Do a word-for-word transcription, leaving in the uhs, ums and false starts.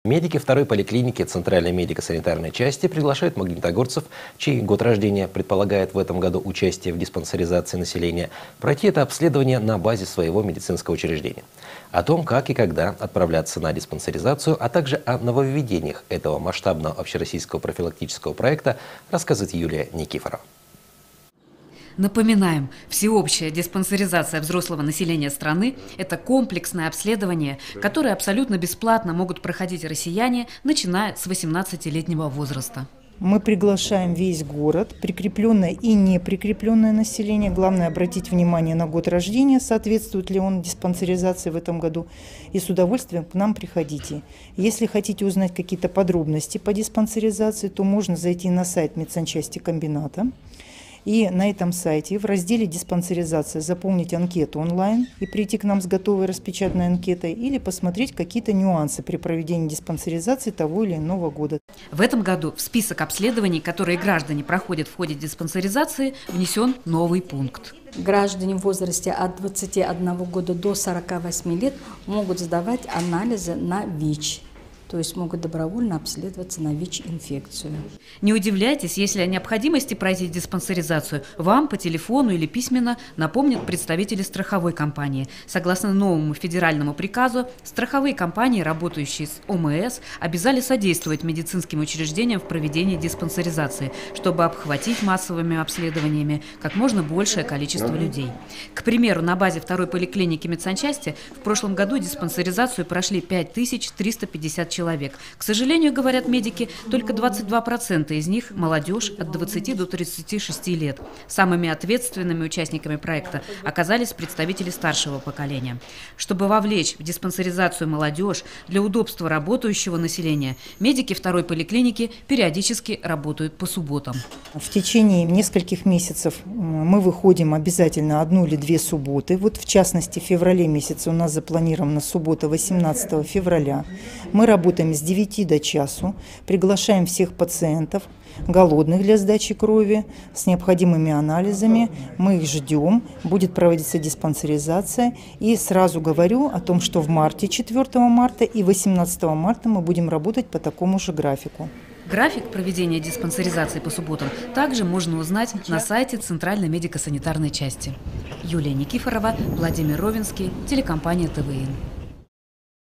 Медики второй поликлиники Центральной медико-санитарной части приглашают магнитогорцев, чей год рождения предполагает в этом году участие в диспансеризации населения, пройти это обследование на базе своего медицинского учреждения. О том, как и когда отправляться на диспансеризацию, а также о нововведениях этого масштабного общероссийского профилактического проекта, рассказывает Юлия Никифорова. Напоминаем, всеобщая диспансеризация взрослого населения страны – это комплексное обследование, которое абсолютно бесплатно могут проходить россияне, начиная с восемнадцатилетнего возраста. Мы приглашаем весь город, прикрепленное и неприкрепленное население. Главное обратить внимание на год рождения, соответствует ли он диспансеризации в этом году. И с удовольствием к нам приходите. Если хотите узнать какие-то подробности по диспансеризации, то можно зайти на сайт медсанчасти комбината. И на этом сайте в разделе «Диспансеризация» заполнить анкету онлайн и прийти к нам с готовой распечатанной анкетой или посмотреть какие-то нюансы при проведении диспансеризации того или иного года. В этом году в список обследований, которые граждане проходят в ходе диспансеризации, внесен новый пункт. Граждане в возрасте от двадцати одного года до сорока восьми лет могут сдавать анализы на ВИЧ. То есть могут добровольно обследоваться на ВИЧ-инфекцию. Не удивляйтесь, если о необходимости пройти диспансеризацию вам по телефону или письменно напомнят представители страховой компании. Согласно новому федеральному приказу, страховые компании, работающие с ОМС, обязали содействовать медицинским учреждениям в проведении диспансеризации, чтобы обхватить массовыми обследованиями как можно большее количество людей. К примеру, на базе второй поликлиники медсанчасти в прошлом году диспансеризацию прошли пять тысяч триста пятьдесят человек. Человек. К сожалению, говорят медики, только двадцать два процента из них – молодежь от двадцати до тридцати шести лет. Самыми ответственными участниками проекта оказались представители старшего поколения. Чтобы вовлечь в диспансеризацию молодежь, для удобства работающего населения, медики второй поликлиники периодически работают по субботам. В течение нескольких месяцев мы выходим обязательно одну или две субботы. Вот в частности, в феврале месяце у нас запланирована суббота восемнадцатого февраля. Мы работаем Работаем с девяти до часу, приглашаем всех пациентов, голодных для сдачи крови, с необходимыми анализами. Мы их ждем, будет проводиться диспансеризация. И сразу говорю о том, что в марте, четвёртого марта и восемнадцатого марта мы будем работать по такому же графику. График проведения диспансеризации по субботам также можно узнать на сайте Центральной медико-санитарной части. Юлия Никифорова, Владимир Ровенский, телекомпания ТВН.